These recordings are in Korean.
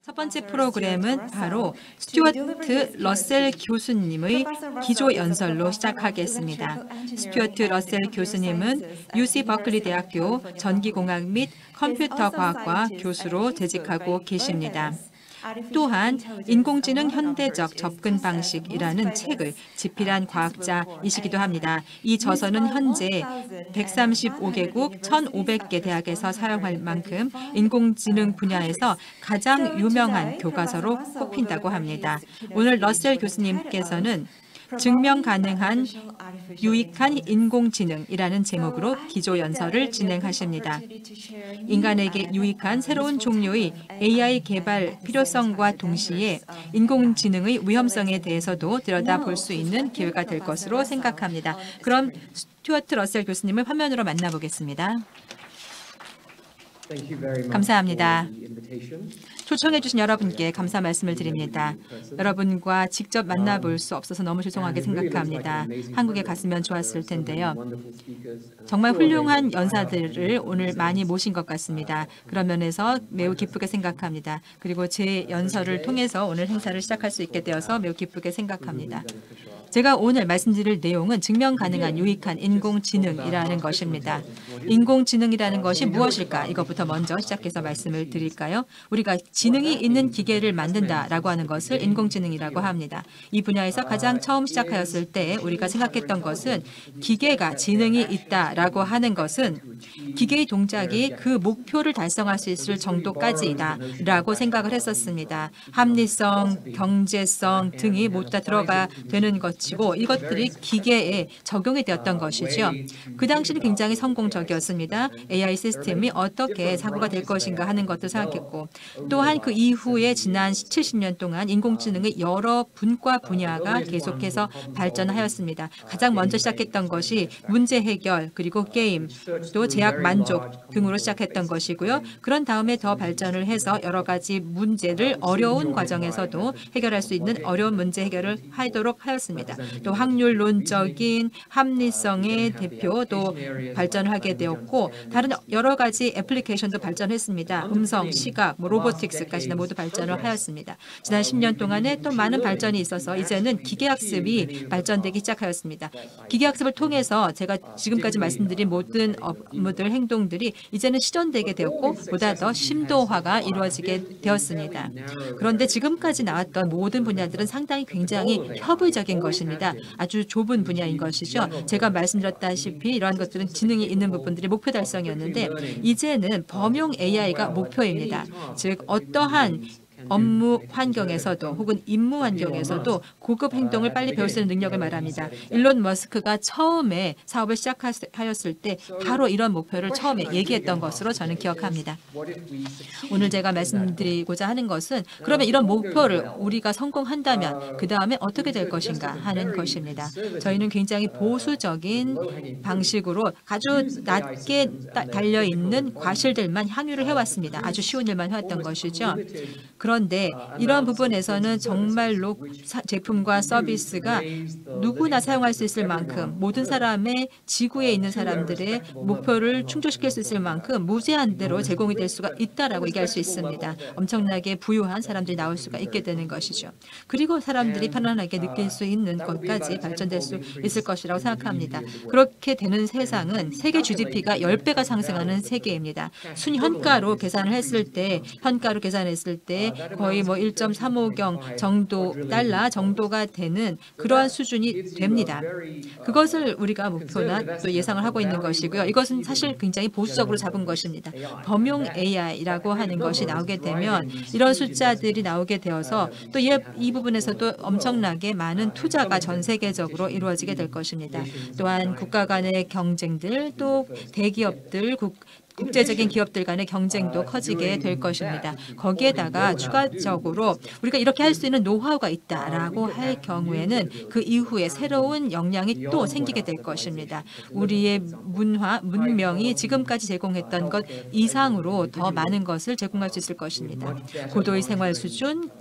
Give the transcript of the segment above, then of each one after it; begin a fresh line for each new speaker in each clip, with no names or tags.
첫 번째 프로그램은 바로 스튜어트 러셀 교수님의 기조 연설로 시작하겠습니다. 스튜어트 러셀 교수님은 UC 버클리 대학교 전기공학 및 컴퓨터과학과 교수로 재직하고 계십니다. 또한 인공지능 현대적 접근 방식이라는 책을 집필한 과학자이시기도 합니다. 이 저서는 현재 135개국 1,500개 대학에서 사용할 만큼 인공지능 분야에서 가장 유명한 교과서로 꼽힌다고 합니다. 오늘 러셀 교수님께서는 증명 가능한 유익한 인공지능이라는 제목으로 기조 연설을 진행하십니다. 인간에게 유익한 새로운 종류의 AI 개발 필요성과 동시에 인공지능의 위험성에 대해서도 들여다볼 수 있는 기회가 될 것으로 생각합니다. 그럼 스튜어트 러셀 교수님을 화면으로 만나보겠습니다. 감사합니다. 초청해 주신 여러분께 감사 말씀을 드립니다. 여러분과 직접 만나볼 수 없어서 너무 죄송하게 생각합니다. 한국에 갔으면 좋았을 텐데요. 정말 훌륭한 연사들을 오늘 많이 모신 것 같습니다. 그런 면에서 매우 기쁘게 생각합니다. 그리고 제 연설을 통해서 오늘 행사를 시작할 수 있게 되어서 매우 기쁘게 생각합니다. 제가 오늘 말씀드릴 내용은 증명 가능한 유익한 인공지능이라는 것입니다. 인공지능이라는 것이 무엇일까? 이것부터 먼저 시작해서 말씀을 드릴까요? 우리가 지능이 있는 기계를 만든다라고 하는 것을 인공지능이라고 합니다. 이 분야에서 가장 처음 시작하였을 때 우리가 생각했던 것은 기계가 지능이 있다라고 하는 것은 기계의 동작이 그 목표를 달성할 수 있을 정도까지다라고 생각을 했었습니다. 합리성, 경제성 등이 모두 다 들어가 되는 것이고 이것들이 기계에 적용이 되었던 것이죠. 그 당시는 굉장히 성공적이었습니다. AI 시스템이 어떻게 사고가 될 것인가 하는 것도 생각했고 또한 그 이후에 지난 70년 동안 인공지능의 여러 분과 분야가 계속해서 발전하였습니다. 가장 먼저 시작했던 것이 문제 해결 그리고 게임 또 제약 만족 등으로 시작했던 것이고요. 그런 다음에 더 발전을 해서 여러 가지 문제를 어려운 과정에서도 해결할 수 있는 어려운 문제 해결을 하도록 하였습니다. 또 확률론적인 합리성의 대표도 발전을 하게 되었고 다른 여러 가지 애플리케이션도 발전했습니다. 음성, 시각, 로보틱스까지나 모두 발전을 하였습니다. 지난 10년 동안에 또 많은 발전이 있어서 이제는 기계학습이 발전되기 시작하였습니다. 기계학습을 통해서 제가 지금까지 말씀드린 모든 업무들, 행동들이 이제는 실현되게 되었고 보다 더 심도화가 이루어지게 되었습니다. 그런데 지금까지 나왔던 모든 분야들은 상당히 굉장히 협의적인 것입니다. 아주 좁은 분야인 것이죠. 제가 말씀드렸다시피 이러한 것들은 지능이 있는 부분들이 목표 달성이었는데 이제는 범용 AI가 목표입니다. 즉 어떠한 업무 환경에서도 혹은 임무 환경에서도 고급 행동을 빨리 배울 수 있는 능력을 말합니다. 일론 머스크가 처음에 사업을 시작하였을 때 바로 이런 목표를 처음에 얘기했던 것으로 저는 기억합니다. 오늘 제가 말씀드리고자 하는 것은 그러면 이런 목표를 우리가 성공한다면 그 다음에 어떻게 될 것인가 하는 것입니다. 저희는 굉장히 보수적인 방식으로 아주 낮게 달려있는 과실들만 향유를 해왔습니다. 아주 쉬운 일만 해왔던 것이죠. 그런데 이러한 부분에서는 정말로 제품과 서비스가 누구나 사용할 수 있을 만큼 모든 사람의 지구에 있는 사람들의 목표를 충족시킬 수 있을 만큼 무제한 대로 제공이 될 수가 있다라고 얘기할 수 있습니다. 엄청나게 부유한 사람들이 나올 수가 있게 되는 것이죠. 그리고 사람들이 편안하게 느낄 수 있는 것까지 발전될 수 있을 것이라고 생각합니다. 그렇게 되는 세상은 세계 GDP가 10배가 상승하는 세계입니다. 순현가로 계산을 했을 때 거의 뭐 1.35경 정도 달러 정도가 되는 그러한 수준이 됩니다. 그것을 우리가 목표나 또 예상을 하고 있는 것이고요. 이것은 사실 굉장히 보수적으로 잡은 것입니다. 범용 AI라고 하는 것이 나오게 되면 이런 숫자들이 나오게 되어서 또 이 부분에서도 엄청나게 많은 투자가 전 세계적으로 이루어지게 될 것입니다. 또한 국가 간의 경쟁들 또 대기업들 국제적인 기업들 간의 경쟁도 커지게 될 것입니다. 거기에다가 추가적으로 우리가 이렇게 할 수 있는 노하우가 있다라고 할 경우에는 그 이후에 새로운 역량이 또 생기게 될 것입니다. 우리의 문명이 지금까지 제공했던 것 이상으로 더 많은 것을 제공할 수 있을 것입니다. 고도의 생활 수준,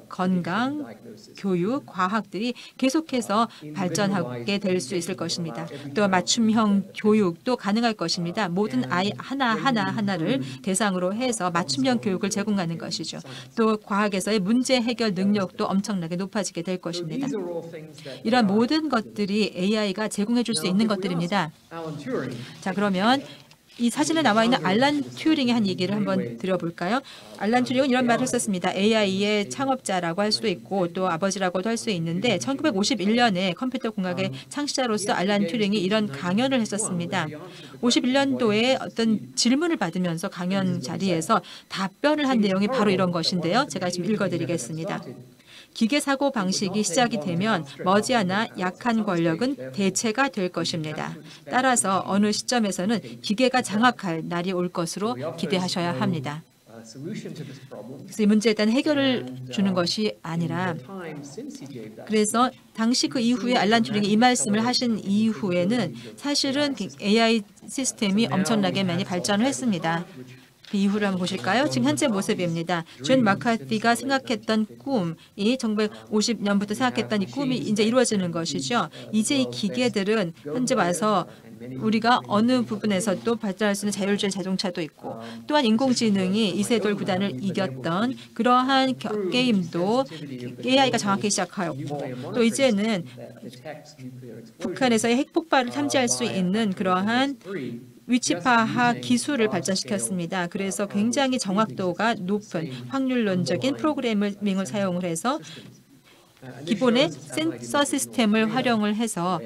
건강, 교육, 과학들이 계속해서 발전하게 될 수 있을 것입니다. 또 맞춤형 교육도 가능할 것입니다. 모든 아이 하나를 대상으로 해서 맞춤형 교육을 제공하는 것이죠. 또 과학에서의 문제 해결 능력도 엄청나게 높아지게 될 것입니다. 이런 모든 것들이 AI가 제공해 줄 수 있는 것들입니다. 자, 그러면 이 사진에 나와 있는 알란 튜링의 한 얘기를 한번 드려볼까요? 알란 튜링은 이런 말을 했었습니다. AI의 창업자라고 할 수도 있고 또 아버지라고도 할 수 있는데 1951년에 컴퓨터 공학의 창시자로서 알란 튜링이 이런 강연을 했었습니다. 51년도에 어떤 질문을 받으면서 강연 자리에서 답변을 한 내용이 바로 이런 것인데요. 제가 지금 읽어드리겠습니다. 기계 사고 방식이 시작이 되면 머지않아 약한 권력은 대체가 될 것입니다. 따라서 어느 시점에서는 기계가 장악할 날이 올 것으로 기대하셔야 합니다. 그래서 이 문제에 대한 해결을 주는 것이 아니라 그래서 당시 그 이후에 알란 튜링이 이 말씀을 하신 이후에는 사실은 AI 시스템이 엄청나게 많이 발전을 했습니다. 그 이후를 한번 보실까요? 지금 현재 모습입니다. 존 마카티가 생각했던 꿈이 1950년부터 생각했던 이 꿈이 이제 이루어지는 것이죠. 이제 이 기계들은 현재 와서 우리가 어느 부분에서도 발전할 수 있는 자율주행 자동차도 있고 또한 인공지능이 이세돌 구단을 이겼던 그러한 게임도 AI가 장악하기 시작하였고 또 이제는 북한에서의 핵폭발을 탐지할 수 있는 그러한 위치 파악 기술을 발전시켰습니다. 그래서 굉장히 정확도가 높은 확률론적인 프로그래밍을 사용을 해서 기본의 센서 시스템을 활용을 해서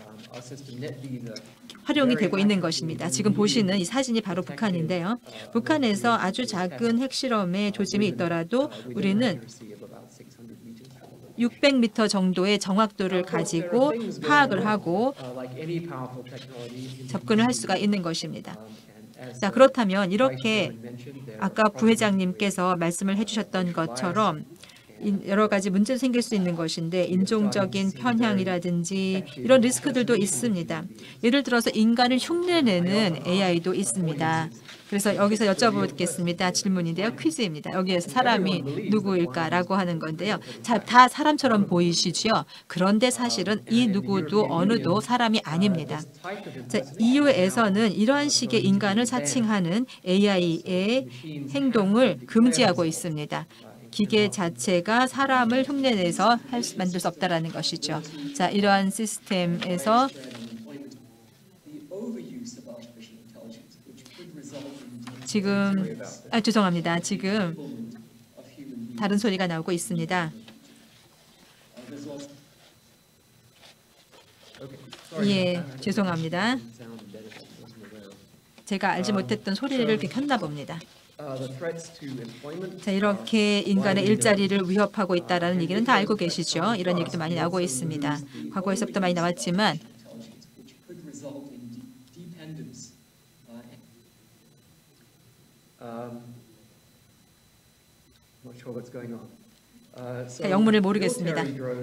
활용이 되고 있는 것입니다. 지금 보시는 이 사진이 바로 북한인데요. 북한에서 아주 작은 핵실험의 조짐이 있더라도 우리는 600m 정도의 정확도를 가지고 파악을 하고 접근을 할 수가 있는 것입니다. 자, 그렇다면 이렇게 아까 부회장님께서 말씀을 해주셨던 것처럼 여러 가지 문제도 생길 수 있는 것인데 인종적인 편향이라든지 이런 리스크들도 있습니다. 예를 들어서 인간을 흉내내는 AI도 있습니다. 그래서 여기서 여쭤보겠습니다. 질문인데요. 퀴즈입니다. 여기에서 사람이 누구일까라고 하는 건데요. 자, 다 사람처럼 보이시죠? 그런데 사실은 이 누구도 어느도 사람이 아닙니다. 자, EU에서는 이러한 식의 인간을 사칭하는 AI의 행동을 금지하고 있습니다. 기계 자체가 사람을 흉내내서 만들 수 없다라는 것이죠. 자, 이러한 시스템에서 지금 죄송합니다. 지금 다른 소리가 나오고 있습니다. 예, 죄송합니다. 제가 알지 못했던 소리를 이렇게 켰나 봅니다. 자, 이렇게 인간의 일자리를 위협하고 있다는 얘기는 다 알고 계시죠? 이런 얘기도 많이 나오고 있습니다. 과거에서부터 많이 나왔지만 영문을 모르겠습니다.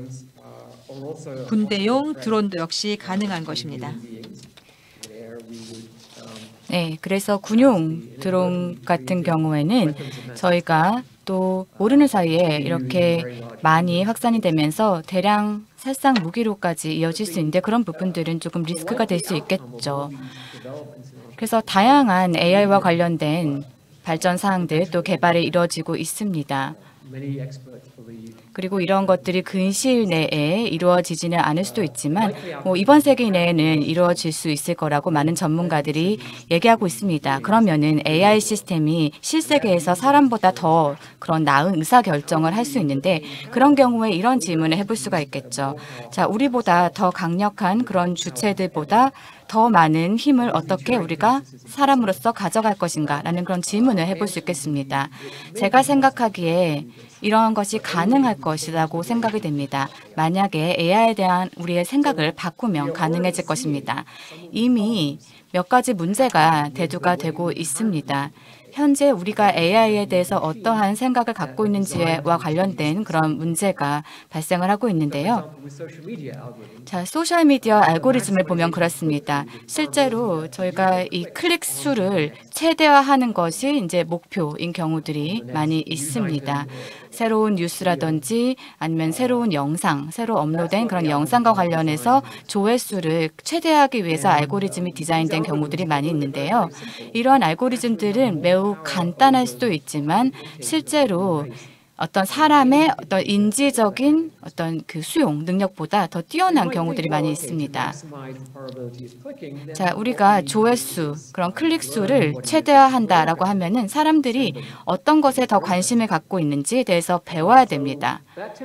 군대용 드론도 역시 가능한 것입니다.
네, 그래서 군용 드론 같은 경우에는 저희가 또 모르는 사이에 이렇게 많이 확산이 되면서 대량 살상 무기로까지 이어질 수 있는데 그런 부분들은 조금 리스크가 될 수 있겠죠. 그래서 다양한 AI와 관련된 발전 사항들 또 개발이 이루어지고 있습니다. 그리고 이런 것들이 근시일 내에 이루어지지는 않을 수도 있지만 이번 세기 내에는 이루어질 수 있을 거라고 많은 전문가들이 얘기하고 있습니다. 그러면은 AI 시스템이 실세계에서 사람보다 더 그런 나은 의사결정을 할 수 있는데 그런 경우에 이런 질문을 해볼 수가 있겠죠. 자, 우리보다 더 강력한 그런 주체들보다 더 많은 힘을 어떻게 우리가 사람으로서 가져갈 것인가 라는 그런 질문을 해볼 수 있겠습니다. 제가 생각하기에 이러한 것이 가능할 것이라고 생각이 됩니다. 만약에 AI에 대한 우리의 생각을 바꾸면 가능해질 것입니다. 이미 몇 가지 문제가 대두가 되고 있습니다. 현재 우리가 AI에 대해서 어떠한 생각을 갖고 있는지와 관련된 그런 문제가 발생을 하고 있는데요. 자, 소셜미디어 알고리즘을 보면 그렇습니다. 실제로 저희가 이 클릭 수를 최대화하는 것이 이제 목표인 경우들이 많이 있습니다. 새로운 뉴스라든지 아니면 새로운 영상, 새로 업로드된 그런 영상과 관련해서 조회수를 최대화하기 위해서 알고리즘이 디자인된 경우들이 많이 있는데요. 이러한 알고리즘들은 매우 간단할 수도 있지만 실제로 어떤 사람의 어떤 인지적인 어떤 그 수용 능력보다 더 뛰어난 경우들이 많이 있습니다. 자, 우리가 조회수, 그런 클릭 수를 최대화한다라고 하면은 사람들이 어떤 것에 더 관심을 갖고 있는지에 대해서 배워야 됩니다.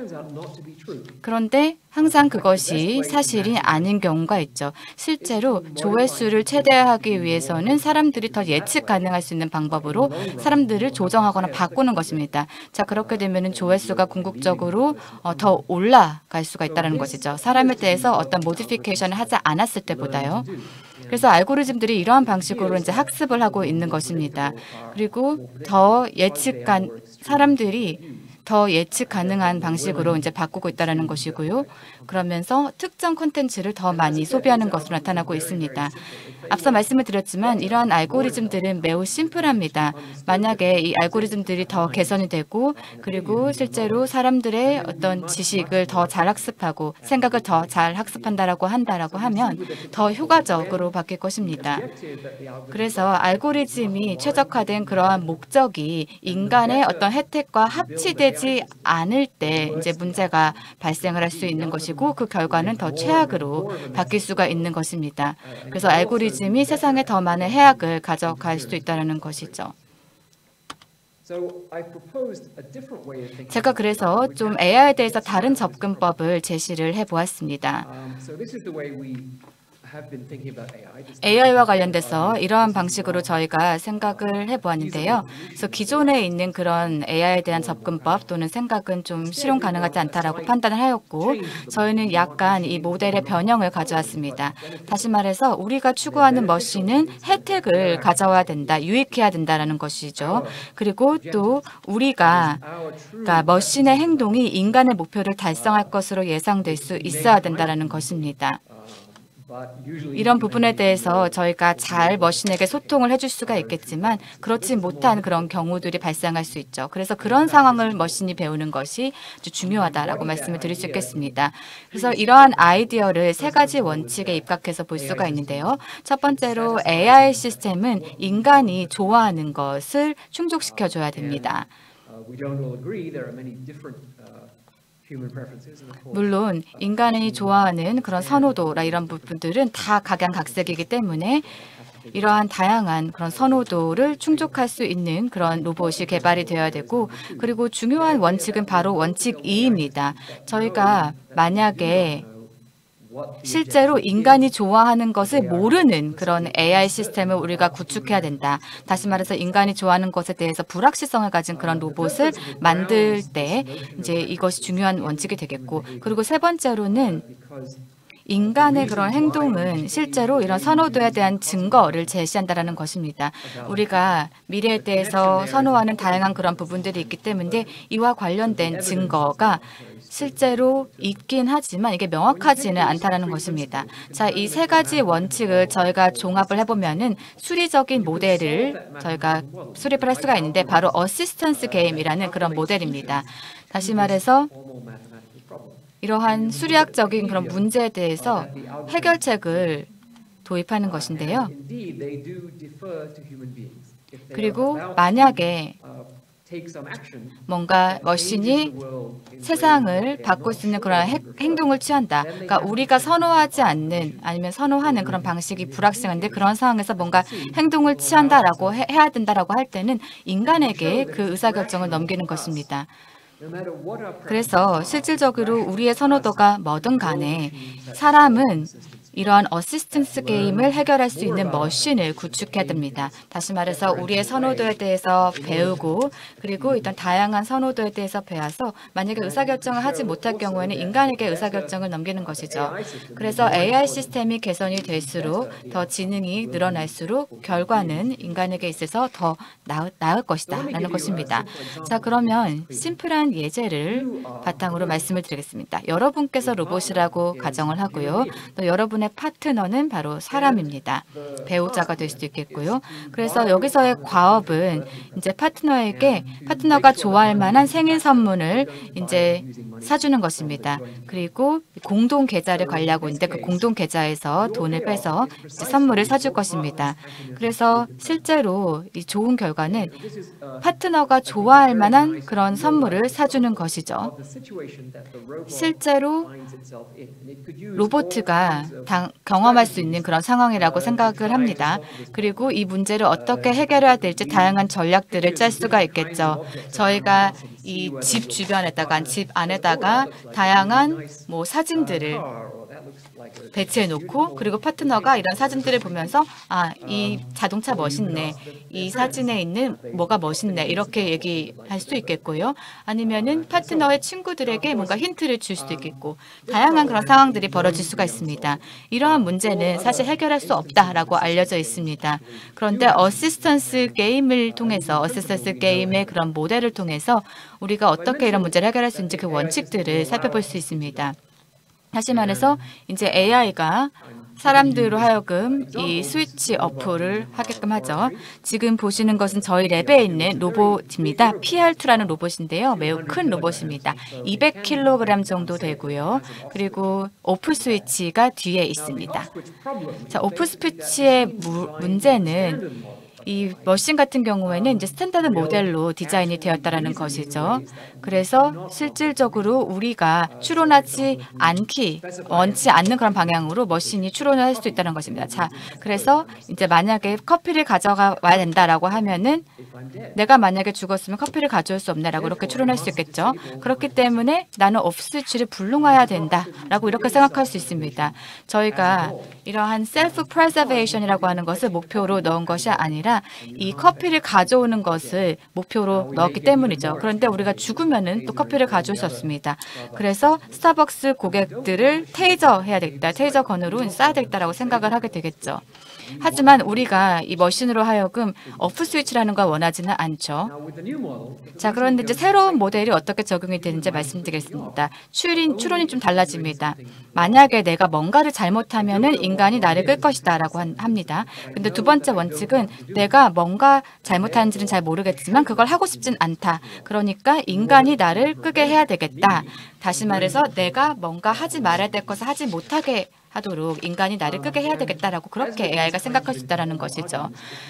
그런데 항상 그것이 사실이 아닌 경우가 있죠. 실제로 조회수를 최대화하기 위해서는 사람들이 더 예측 가능할 수 있는 방법으로 사람들을 조정하거나 바꾸는 것입니다. 자, 그렇게 되면 조회수가 궁극적으로 더 올라갈 수가 있다는 것이죠. 사람에 대해서 어떤 모디피케이션을 하지 않았을 때보다요. 그래서 알고리즘들이 이러한 방식으로 이제 학습을 하고 있는 것입니다. 그리고 더 사람들이 더 예측 가능한 방식으로 이제 바꾸고 있다는 것이고요. 그러면서 특정 콘텐츠를 더 많이 소비하는 것으로 나타나고 있습니다. 앞서 말씀을 드렸지만 이러한 알고리즘들은 매우 심플합니다. 만약에 이 알고리즘들이 더 개선이 되고 그리고 실제로 사람들의 어떤 지식을 더 잘 학습하고 생각을 더 잘 학습한다라고 하면 더 효과적으로 바뀔 것입니다. 그래서 알고리즘이 최적화된 그러한 목적이 인간의 어떤 혜택과 합치되지 않을 때 이제 문제가 발생을 할 수 있는 것이고 그 결과는 더 최악으로 바뀔 수가 있는 것입니다. 그래서 알고리즘이 세상에 더 많은 해악을 가져갈 수도 있다는 것이죠. 제가 그래서 좀 AI에 대해서 다른 접근법을 제시를 해보았습니다. AI와 관련돼서 이러한 방식으로 저희가 생각을 해보았는데요. 그래서 기존에 있는 그런 AI에 대한 접근법 또는 생각은 좀 실현 가능하지 않다라고 판단을 하였고 저희는 약간 이 모델의 변형을 가져왔습니다. 다시 말해서 우리가 추구하는 머신은 혜택을 가져와야 된다, 유익해야 된다라는 것이죠. 그리고 또 우리가 그러니까 머신의 행동이 인간의 목표를 달성할 것으로 예상될 수 있어야 된다라는 것입니다. 이런 부분에 대해서 저희가 잘 머신에게 소통을 해줄 수가 있겠지만 그렇지 못한 그런 경우들이 발생할 수 있죠. 그래서 그런 상황을 머신이 배우는 것이 아주 중요하다라고 말씀을 드릴 수 있겠습니다. 그래서 이러한 아이디어를 세 가지 원칙에 입각해서 볼 수가 있는데요. 첫 번째로 AI 시스템은 인간이 좋아하는 것을 충족시켜줘야 됩니다. 물론 인간이 좋아하는 그런 선호도라 이런 부분들은 다 각양각색이기 때문에 이러한 다양한 그런 선호도를 충족할 수 있는 그런 로봇이 개발이 되어야 되고 그리고 중요한 원칙은 바로 원칙 2입니다. 저희가 만약에 실제로 인간이 좋아하는 것을 모르는 그런 AI 시스템을 우리가 구축해야 된다. 다시 말해서 인간이 좋아하는 것에 대해서 불확실성을 가진 그런 로봇을 만들 때 이제 이것이 중요한 원칙이 되겠고 그리고 세 번째로는 인간의 그런 행동은 실제로 이런 선호도에 대한 증거를 제시한다는 것입니다. 우리가 미래에 대해서 선호하는 다양한 그런 부분들이 있기 때문에 이와 관련된 증거가 실제로 있긴 하지만 이게 명확하지는 않다는 것입니다. 자, 이 세 가지 원칙을 저희가 종합을 해보면은 수리적인 모델을 저희가 수립을 할 수가 있는데 바로 어시스턴스 게임이라는 그런 모델입니다. 다시 말해서 이러한 수리학적인 그런 문제에 대해서 해결책을 도입하는 것인데요. 그리고 만약에 뭔가 머신이 세상을 바꿀 수 있는 그런 행동을 취한다. 그러니까 우리가 선호하지 않는 아니면 선호하는 그런 방식이 불확실한데 그런 상황에서 뭔가 행동을 취한다라고 해야 된다라고 할 때는 인간에게 그 의사결정을 넘기는 것입니다. 그래서 실질적으로 우리의 선호도가 뭐든 간에 사람은 이러한 어시스턴스 게임을 해결할 수 있는 머신을 구축해야 됩니다. 다시 말해서 우리의 선호도에 대해서 배우고 그리고 일단 다양한 선호도에 대해서 배워서 만약에 의사결정을 하지 못할 경우에는 인간에게 의사결정을 넘기는 것이죠. 그래서 AI 시스템이 개선이 될수록 더 지능이 늘어날수록 결과는 인간에게 있어서 더 나을 것이다 라는 것입니다. 자, 그러면 심플한 예제를 바탕으로 말씀을 드리겠습니다. 여러분께서 로봇이라고 가정을 하고요. 또 여러분의 사건의 파트너는 바로 사람입니다. 배우자가 될 수도 있겠고요. 그래서 여기서의 과업은 이제 파트너가 좋아할 만한 생일 선물을 이제 사주는 것입니다. 그리고 공동 계좌를 관리하고 있는데 그 공동 계좌에서 돈을 빼서 이제 선물을 사줄 것입니다. 그래서 실제로 이 좋은 결과는 파트너가 좋아할 만한 그런 선물을 사주는 것이죠. 실제로 로보트가 경험할 수 있는 그런 상황이라고 생각을 합니다. 그리고 이 문제를 어떻게 해결해야 될지 다양한 전략들을 짤 수가 있겠죠. 저희가 이 집 주변에다가 집 안에다가 다양한 사진들을 배치해 놓고 그리고 파트너가 이런 사진들을 보면서 이 자동차 멋있네. 이 사진에 있는 뭐가 멋있네. 이렇게 얘기할 수 있겠고요. 아니면은 파트너의 친구들에게 뭔가 힌트를 줄 수도 있겠고 다양한 그런 상황들이 벌어질 수가 있습니다. 이러한 문제는 사실 해결할 수 없다라고 알려져 있습니다. 그런데 어시스턴스 게임의 그런 모델을 통해서 우리가 어떻게 이런 문제를 해결할 수 있는지 그 원칙들을 살펴볼 수 있습니다. 다시 말해서 이제 AI가 사람들로 하여금 이 스위치 어플을 하게끔 하죠. 지금 보시는 것은 저희 랩에 있는 로봇입니다. PR2라는 로봇인데요. 매우 큰 로봇입니다. 200kg 정도 되고요. 그리고 오프 스위치가 뒤에 있습니다. 자, 오프 스위치의 문제는 이 머신 같은 경우에는 이제 스탠다드 모델로 디자인이 되었다라는 것이죠. 그래서 실질적으로 우리가 추론하지 원치 않는 그런 방향으로 머신이 추론을 할 수 있다는 것입니다. 자, 그래서 이제 만약에 커피를 가져가 와야 된다라고 하면은 내가 만약에 죽었으면 커피를 가져올 수 없네라고 이렇게 추론할 수 있겠죠. 그렇기 때문에 나는 오프 스위치를 불능화해야 된다라고 이렇게 생각할 수 있습니다. 저희가 이러한 셀프 프레저베이션이라고 하는 것을 목표로 넣은 것이 아니라 이 커피를 가져오는 것을 목표로 넣었기 때문이죠. 그런데 우리가 죽으면은 또 커피를 가져올 수 없습니다. 그래서 스타벅스 고객들을 테이저해야 되겠다. 테이저 건으로 쏴야 되겠다라고 생각을 하게 되겠죠. 하지만 우리가 이 머신으로 하여금 오프 스위치라는 걸 원하지는 않죠. 자, 그런데 이제 새로운 모델이 어떻게 적용이 되는지 말씀드리겠습니다. 추론이 좀 달라집니다. 만약에 내가 뭔가를 잘못하면은 인간이 나를 끌 것이다라고 합니다. 근데 두 번째 원칙은 내가 뭔가 잘못하는지는 잘 모르겠지만 그걸 하고 싶진 않다. 그러니까 인간이 나를 끄게 해야 되겠다. 다시 말해서 내가 뭔가 하지 말아야 될 것을 하지 못하게 하도록 인간이 나를 끄게 해야 되겠다라고 그렇게 AI가 생각할 수 있다는 것이죠.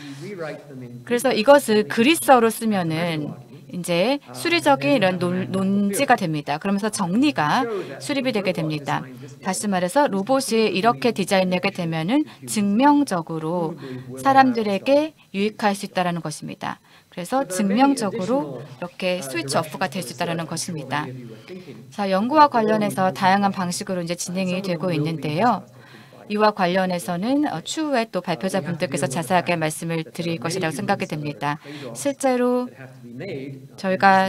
그래서 이것을 그리스어로 쓰면은 이제 수리적인 이런 논지가 됩니다. 그러면서 정리가 수립이 되게 됩니다. 다시 말해서 로봇이 이렇게 디자인되게 되면은 증명적으로 사람들에게 유익할 수 있다는 것입니다. 그래서 증명적으로 이렇게 스위치 오프가 될 수 있다는 것입니다. 자, 연구와 관련해서 다양한 방식으로 이제 진행이 되고 있는데요. 이와 관련해서는 추후에 또 발표자분들께서 자세하게 말씀을 드릴 것이라고 생각이 됩니다. 실제로 저희가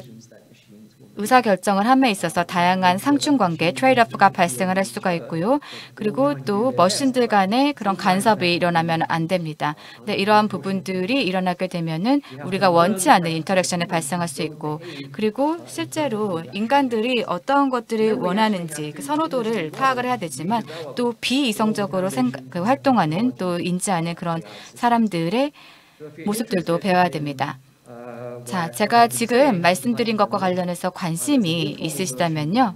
의사결정을 함에 있어서 다양한 상충관계, 트레이드오프가 발생을 할 수가 있고요. 그리고 또 머신들 간의 그런 간섭이 일어나면 안 됩니다. 근데 이러한 부분들이 일어나게 되면은 우리가 원치 않는 인터랙션이 발생할 수 있고 그리고 실제로 인간들이 어떤 것들을 원하는지 그 선호도를 파악을 해야 되지만 또 비이성적으로 활동하는 또 인지하는 그런 사람들의 모습들도 배워야 됩니다. 자, 제가 지금 말씀드린 것과 관련해서 관심이 있으시다면요.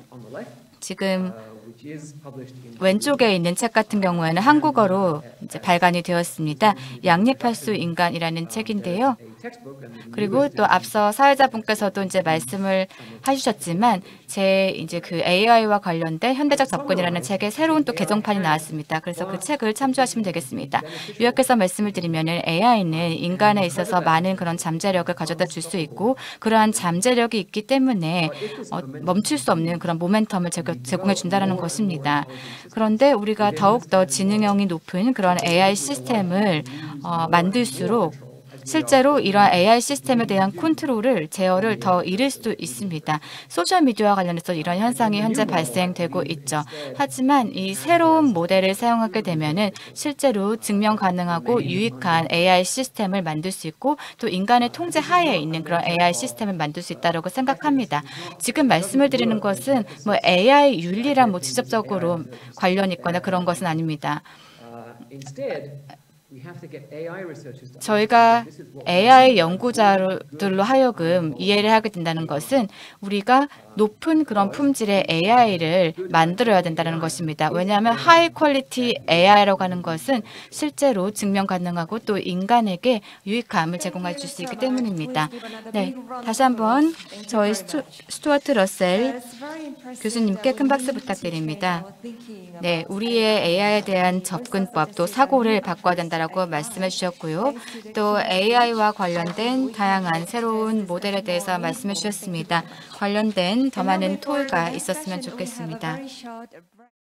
지금 왼쪽에 있는 책 같은 경우에는 한국어로 이제 발간이 되었습니다. 양립할 수 인간이라는 책인데요. 그리고 또 앞서 사회자분께서도 이제 말씀을 해주셨지만 이제 그 AI와 관련된 현대적 접근이라는 책의 새로운 또 개정판이 나왔습니다. 그래서 그 책을 참조하시면 되겠습니다. 요약해서 말씀을 드리면은 AI는 인간에 있어서 많은 그런 잠재력을 가져다 줄 수 있고 그러한 잠재력이 있기 때문에 멈출 수 없는 그런 모멘텀을 제공해 준다는 것입니다. 그런데 우리가 더욱더 지능형이 높은 그런 AI 시스템을 만들수록 실제로 이러한 AI 시스템에 대한 컨트롤을 제어를 더 잃을 수도 있습니다. 소셜미디어와 관련해서 이런 현상이 현재 발생되고 있죠. 하지만 이 새로운 모델을 사용하게 되면은 실제로 증명 가능하고 유익한 AI 시스템을 만들 수 있고 또 인간의 통제 하에 있는 그런 AI 시스템을 만들 수 있다고 생각합니다. 지금 말씀을 드리는 것은 뭐 AI 윤리랑 뭐 직접적으로 관련 있거나 그런 것은 아닙니다. 저희가 AI 연구자들로 하여금 이해를 하게 된다는 것은 우리가 높은 그런 품질의 AI를 만들어야 된다는 것입니다. 왜냐하면 하이 퀄리티 AI라고 하는 것은 실제로 증명 가능하고 또 인간에게 유익함을 제공해 줄 수 있기 때문입니다. 네, 다시 한번 저희 스튜어트 러셀 교수님께 큰 박수 부탁드립니다. 네, 우리의 AI에 대한 접근법 또 사고를 바꿔야 된다라고 말씀해 주셨고요. 또 AI와 관련된 다양한 새로운 모델에 대해서 말씀해 주셨습니다. 관련된 더 많은 토의가 있었으면 좋겠습니다.